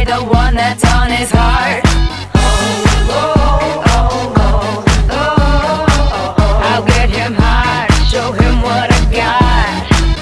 the one that's on his heart. I'll get him hard, show him what I got.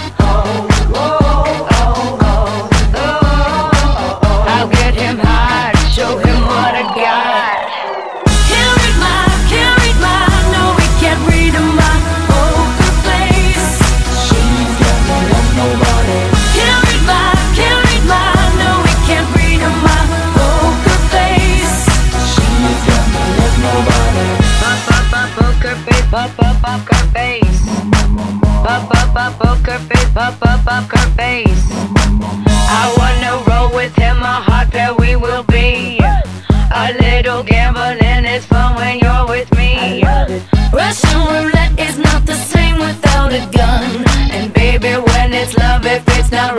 I'll get him hard, show him what I got. Can't read my, no, we can't read my poker face. She's got me like nobody. Can't read my, no, we can't read my poker face. She's got me like nobody. Poker face, poker face. Poker face, poker face. I wanna roll with him, a hot pair we will be. A little gambling is fun when you're with me. Russian roulette is not the same without a gun. And baby, when it's love, if it's not